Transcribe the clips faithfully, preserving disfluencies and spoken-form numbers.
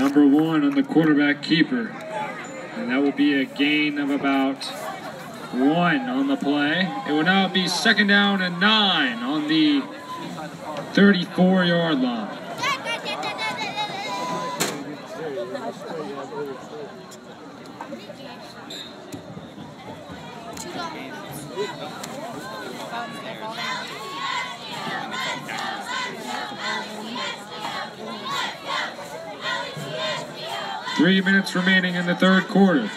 number one on the quarterback keeper. And that will be a gain of about one on the play. It will now be second down and nine on the thirty-four yard line. Three minutes remaining in the third quarter.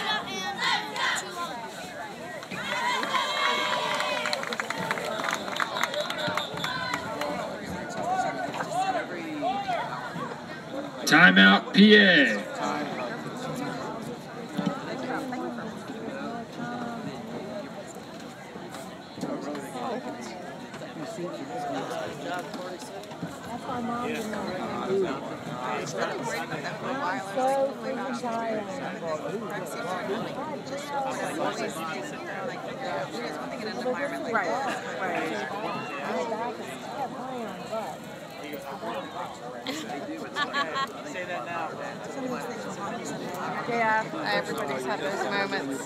Timeout, P A. Yeah, everybody's had those moments.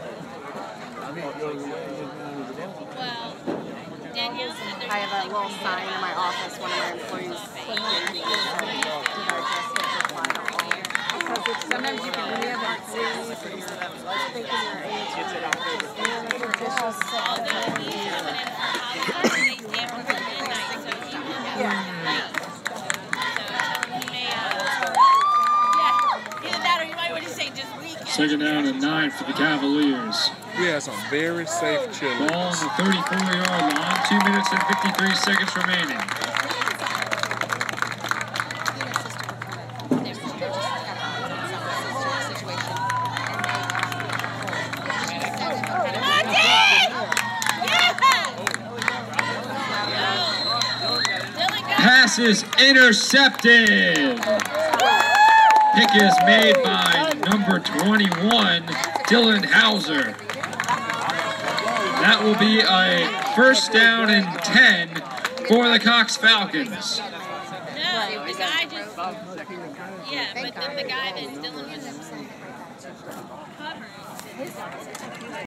Well, Danielle said there's I have a little sign in my office. One of my employees did I just hit reply to all? Because it's, sometimes you can really have it see if you're thinking your age. although he's coming in for hospital, they stand for midnight, so he will be late. So he may, uh, yeah, either that or you might want to say just weekend. Second down and nine for the Cavaliers. We have some very safe children. Ball on the thirty-four yard line. Two minutes and fifty-three seconds remaining. Pass is intercepted. Pick is made by number twenty-one, Dylan Hauser. That will be a first down and ten for the Cox Falcons. No, the guy just, yeah, but then the guy that Dylan was covering.